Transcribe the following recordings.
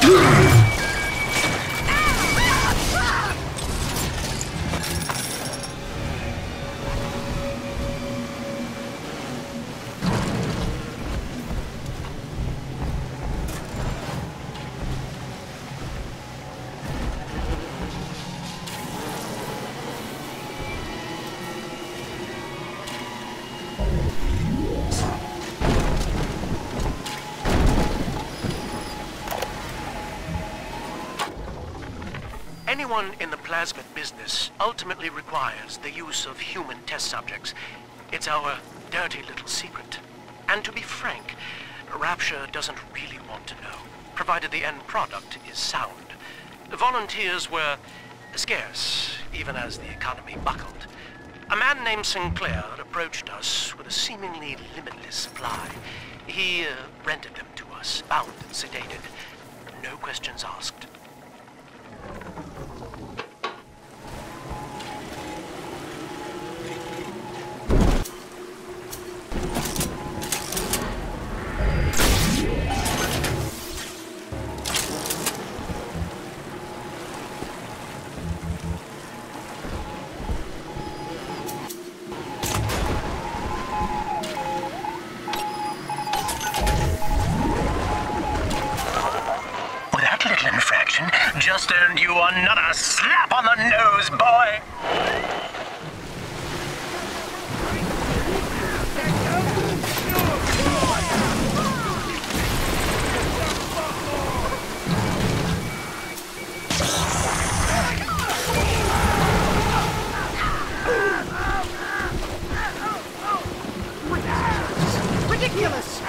Anyone in the plasmid business ultimately requires the use of human test subjects. It's our dirty little secret. And to be frank, Rapture doesn't really want to know, provided the end product is sound. Volunteers were scarce, even as the economy buckled. A man named Sinclair approached us with a seemingly limitless supply. He rented them to us, bound and sedated. No questions asked. Just earned you another slap on the nose, boy! Ridiculous!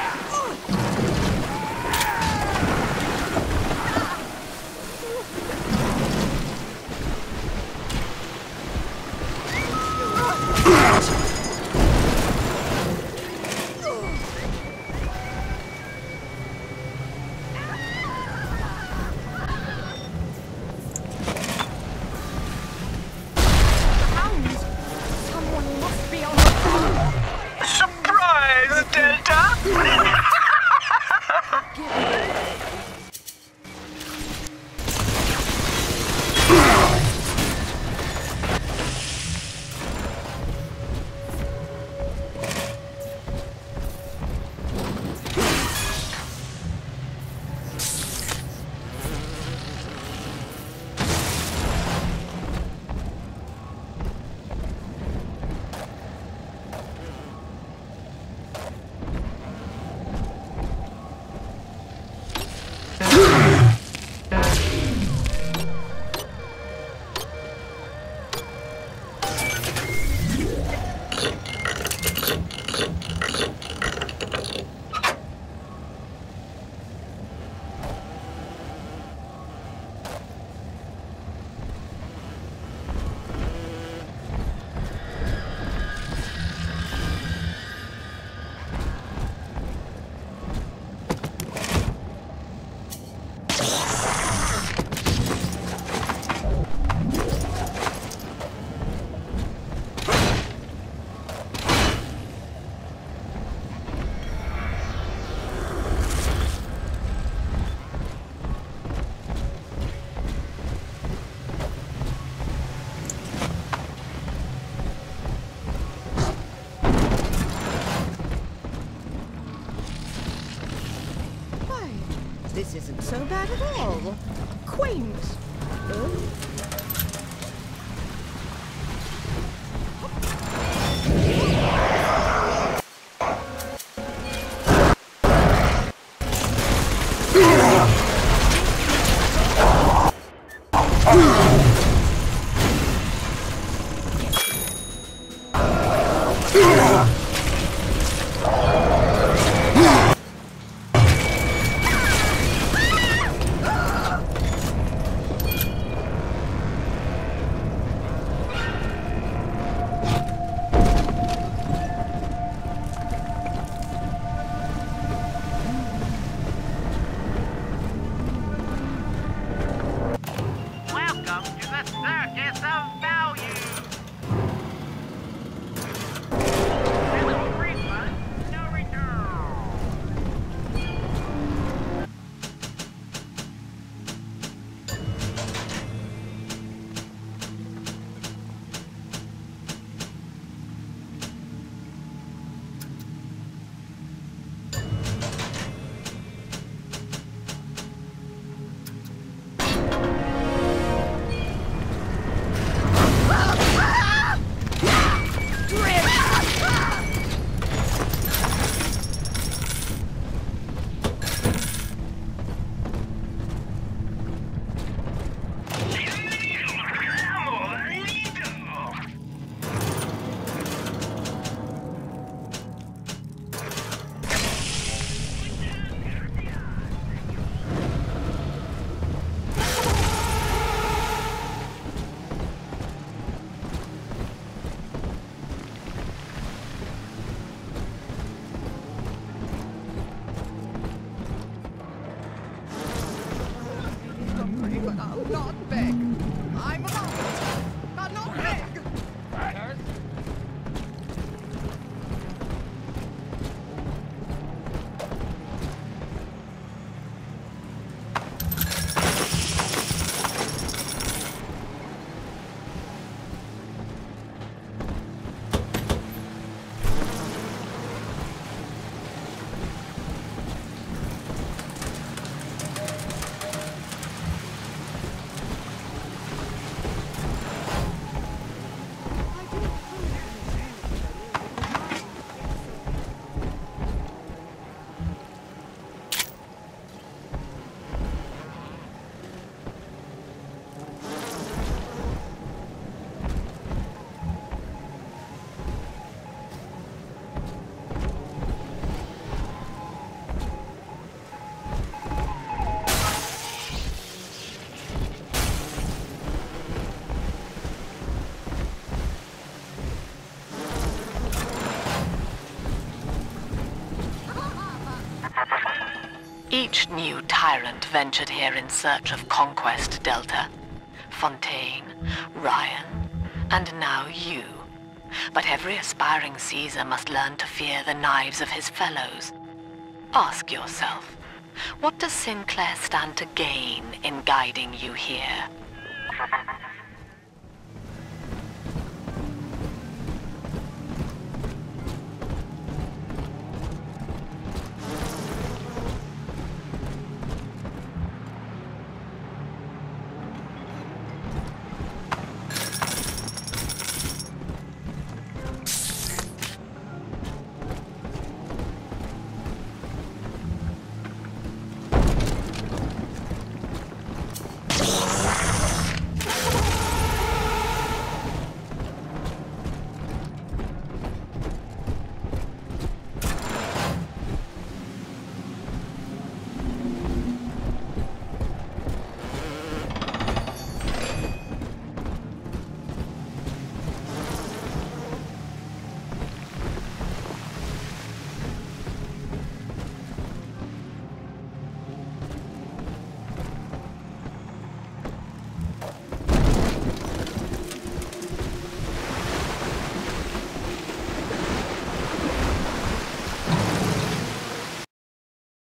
This isn't so bad at all. Quaint. Each new tyrant ventured here in search of conquest, Delta. Fontaine, Ryan, and now you. But every aspiring Caesar must learn to fear the knives of his fellows. Ask yourself, what does Sinclair stand to gain in guiding you here?